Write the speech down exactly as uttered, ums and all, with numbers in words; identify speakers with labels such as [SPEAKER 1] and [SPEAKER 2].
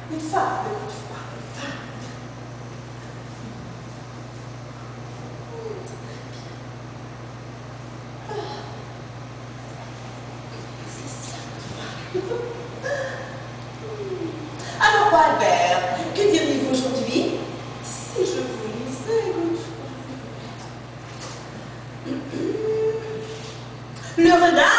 [SPEAKER 1] Une femme, une femme, une femme. Alors, Albert, que diriez-vous aujourd'hui si je vous lisais une chose? Le renard